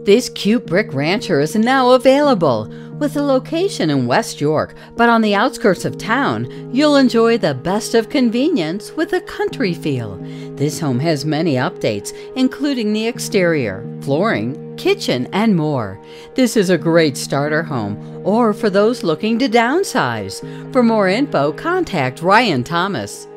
This cute brick rancher is now available. With a location in West York, but on the outskirts of town, you'll enjoy the best of convenience with a country feel. This home has many updates, including the exterior, flooring, kitchen, and more. This is a great starter home, or for those looking to downsize. For more info, contact Ryan Thomas.